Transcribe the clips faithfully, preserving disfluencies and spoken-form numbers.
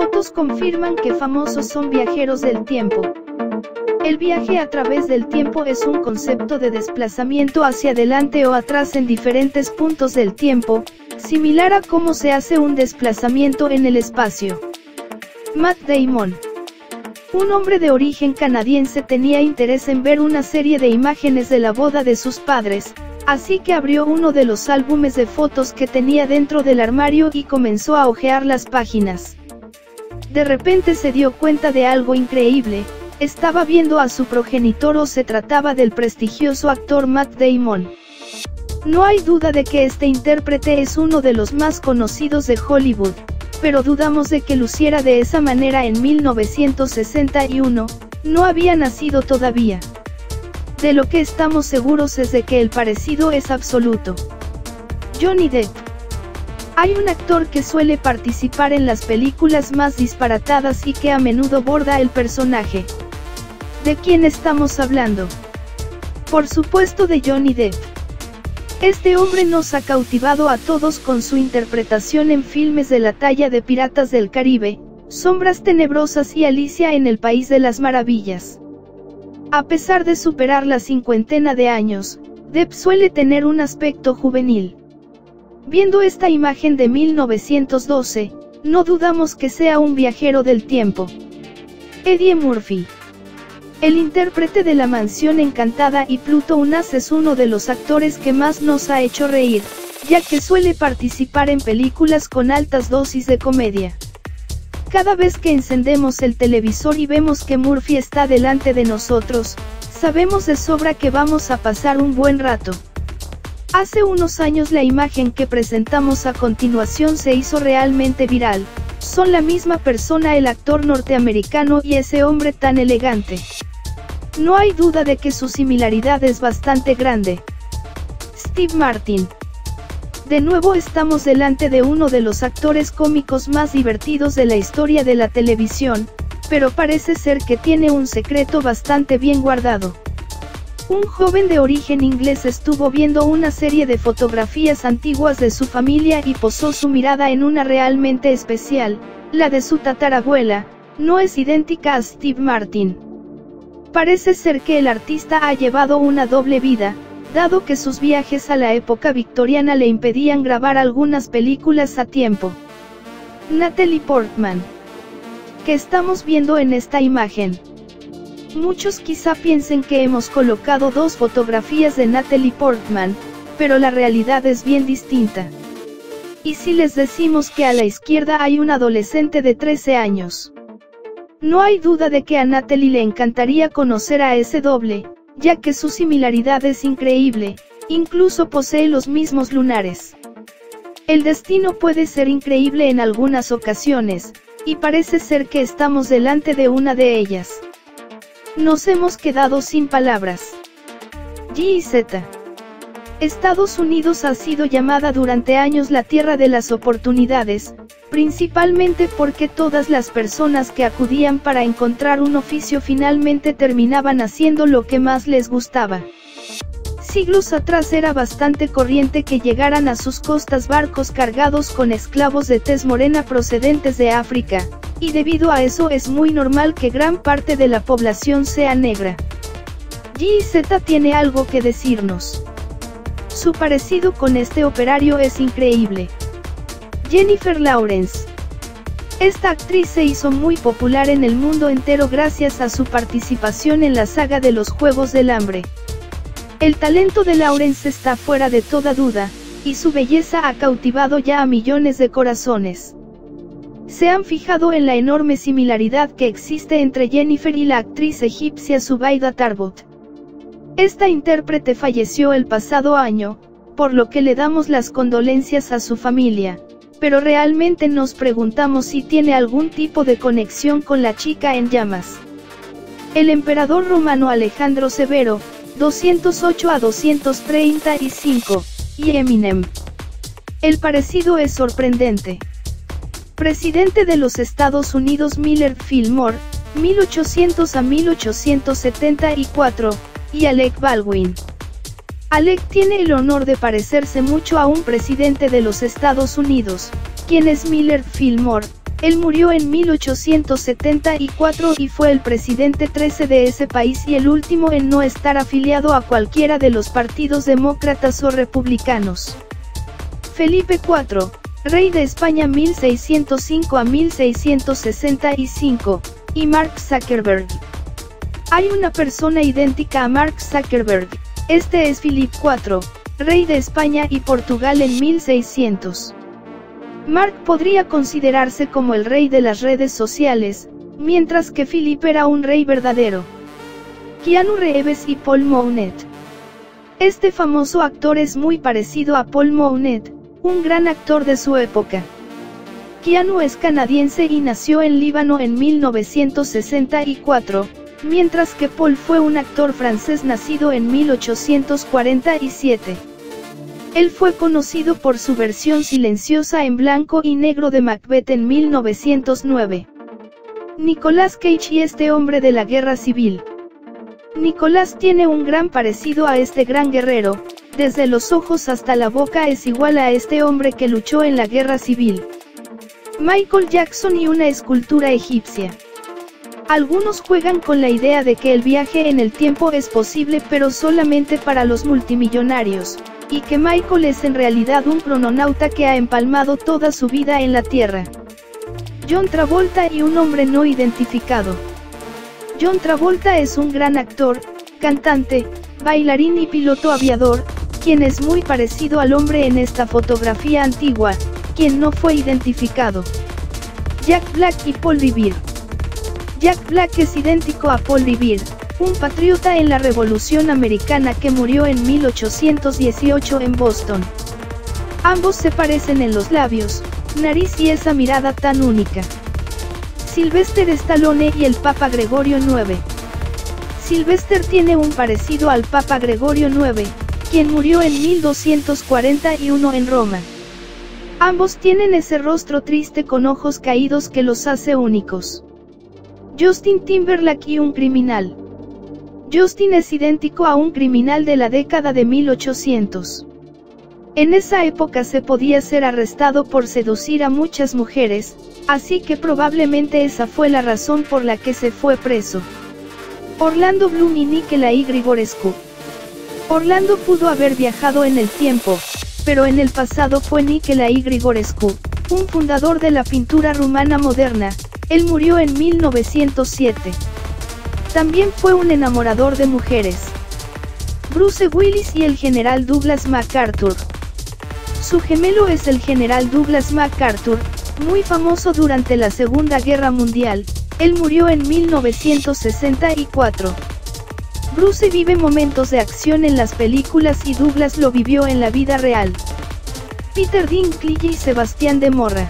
fotos confirman que famosos son viajeros del tiempo. El viaje a través del tiempo es un concepto de desplazamiento hacia adelante o atrás en diferentes puntos del tiempo, similar a cómo se hace un desplazamiento en el espacio. Matt Damon, un hombre de origen canadiense, tenía interés en ver una serie de imágenes de la boda de sus padres, así que abrió uno de los álbumes de fotos que tenía dentro del armario y comenzó a hojear las páginas. De repente se dio cuenta de algo increíble: estaba viendo a su progenitor, o se trataba del prestigioso actor Matt Damon. No hay duda de que este intérprete es uno de los más conocidos de Hollywood, pero dudamos de que luciera de esa manera en mil novecientos sesenta y uno, no había nacido todavía. De lo que estamos seguros es de que el parecido es absoluto. Johnny Depp. Hay un actor que suele participar en las películas más disparatadas y que a menudo borda el personaje. ¿De quién estamos hablando? Por supuesto de Johnny Depp. Este hombre nos ha cautivado a todos con su interpretación en filmes de la talla de Piratas del Caribe, Sombras Tenebrosas y Alicia en el País de las Maravillas. A pesar de superar la cincuentena de años, Depp suele tener un aspecto juvenil. Viendo esta imagen de mil novecientos doce, no dudamos que sea un viajero del tiempo. Eddie Murphy. El intérprete de La Mansión Encantada y Pluto UNAS es uno de los actores que más nos ha hecho reír, ya que suele participar en películas con altas dosis de comedia. Cada vez que encendemos el televisor y vemos que Murphy está delante de nosotros, sabemos de sobra que vamos a pasar un buen rato. Hace unos años la imagen que presentamos a continuación se hizo realmente viral. Son la misma persona, el actor norteamericano y ese hombre tan elegante. No hay duda de que su similaridad es bastante grande. Steve Martin. De nuevo estamos delante de uno de los actores cómicos más divertidos de la historia de la televisión, pero parece ser que tiene un secreto bastante bien guardado. Un joven de origen inglés estuvo viendo una serie de fotografías antiguas de su familia y posó su mirada en una realmente especial, la de su tatarabuela. No es idéntica a Steve Martin. Parece ser que el artista ha llevado una doble vida, dado que sus viajes a la época victoriana le impedían grabar algunas películas a tiempo. Natalie Portman. ¿Qué estamos viendo en esta imagen? Muchos quizá piensen que hemos colocado dos fotografías de Natalie Portman, pero la realidad es bien distinta. ¿Y si les decimos que a la izquierda hay un adolescente de trece años? No hay duda de que a Natalie le encantaría conocer a ese doble, ya que su similaridad es increíble, incluso posee los mismos lunares. El destino puede ser increíble en algunas ocasiones, y parece ser que estamos delante de una de ellas. Nos hemos quedado sin palabras. G I Z. Estados Unidos ha sido llamada durante años la tierra de las oportunidades, principalmente porque todas las personas que acudían para encontrar un oficio finalmente terminaban haciendo lo que más les gustaba. Siglos atrás era bastante corriente que llegaran a sus costas barcos cargados con esclavos de tez morena procedentes de África, y debido a eso es muy normal que gran parte de la población sea negra. G I Z tiene algo que decirnos. Su parecido con este operario es increíble. Jennifer Lawrence. Esta actriz se hizo muy popular en el mundo entero gracias a su participación en la saga de los Juegos del Hambre. El talento de Lawrence está fuera de toda duda, y su belleza ha cautivado ya a millones de corazones. ¿Se han fijado en la enorme similaridad que existe entre Jennifer y la actriz egipcia Zubaida Tarbot? Esta intérprete falleció el pasado año, por lo que le damos las condolencias a su familia. Pero realmente nos preguntamos si tiene algún tipo de conexión con la chica en llamas. El emperador romano Alejandro Severo, doscientos ocho a doscientos treinta y cinco, y Eminem. El parecido es sorprendente. Presidente de los Estados Unidos Millard Fillmore, mil ochocientos a mil ochocientos setenta y cuatro, y Alec Baldwin. Alec tiene el honor de parecerse mucho a un presidente de los Estados Unidos, quien es Millard Fillmore, Él murió en mil ochocientos setenta y cuatro y fue el presidente trece de ese país y el último en no estar afiliado a cualquiera de los partidos demócratas o republicanos. Felipe cuarto, rey de España mil seiscientos cinco a mil seiscientos sesenta y cinco, y Mark Zuckerberg. Hay una persona idéntica a Mark Zuckerberg, este es Felipe cuarto, rey de España y Portugal en mil seiscientos. Mark podría considerarse como el rey de las redes sociales, mientras que Philip era un rey verdadero. Keanu Reeves y Paul Mounet. Este famoso actor es muy parecido a Paul Mounet, un gran actor de su época. Keanu es canadiense y nació en Líbano en mil novecientos sesenta y cuatro, mientras que Paul fue un actor francés nacido en mil ochocientos cuarenta y siete. Él fue conocido por su versión silenciosa en blanco y negro de Macbeth en mil novecientos nueve. Nicolas Cage y este hombre de la guerra civil. Nicolas tiene un gran parecido a este gran guerrero, desde los ojos hasta la boca es igual a este hombre que luchó en la guerra civil. Michael Jackson y una escultura egipcia. Algunos juegan con la idea de que el viaje en el tiempo es posible pero solamente para los multimillonarios, y que Michael es en realidad un crononauta que ha empalmado toda su vida en la Tierra. John Travolta y un hombre no identificado. John Travolta es un gran actor, cantante, bailarín y piloto aviador, quien es muy parecido al hombre en esta fotografía antigua, quien no fue identificado. Jack Black y Paul Revere. Jack Black es idéntico a Paul Revere, un patriota en la Revolución Americana que murió en mil ochocientos dieciocho en Boston. Ambos se parecen en los labios, nariz y esa mirada tan única. Sylvester Stallone y el Papa Gregorio noveno. Sylvester tiene un parecido al Papa Gregorio noveno, quien murió en mil doscientos cuarenta y uno en Roma. Ambos tienen ese rostro triste con ojos caídos que los hace únicos. Justin Timberlake y un criminal. Justin es idéntico a un criminal de la década de mil ochocientos. En esa época se podía ser arrestado por seducir a muchas mujeres, así que probablemente esa fue la razón por la que se fue preso. Orlando Bloom y Nikolai Grigorescu. Orlando pudo haber viajado en el tiempo, pero en el pasado fue Nikolai Grigorescu, un fundador de la pintura rumana moderna. Él murió en mil novecientos siete. También fue un enamorador de mujeres. Bruce Willis y el general Douglas MacArthur. Su gemelo es el general Douglas MacArthur, muy famoso durante la Segunda Guerra Mundial. Él murió en mil novecientos sesenta y cuatro. Bruce vive momentos de acción en las películas y Douglas lo vivió en la vida real. Peter Dinklage y Sebastián de Morra.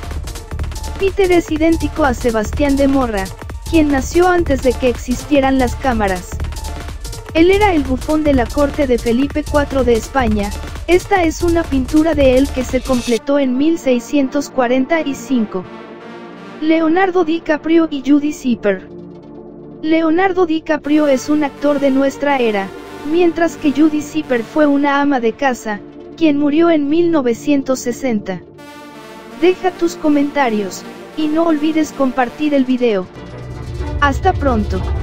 Peter es idéntico a Sebastián de Morra, quien nació antes de que existieran las cámaras. Él era el bufón de la corte de Felipe cuarto de España. Esta es una pintura de él que se completó en mil seiscientos cuarenta y cinco. Leonardo DiCaprio y Judy Zipper. Leonardo DiCaprio es un actor de nuestra era, mientras que Judy Zipper fue una ama de casa, quien murió en mil novecientos sesenta. Deja tus comentarios, y no olvides compartir el video. Hasta pronto.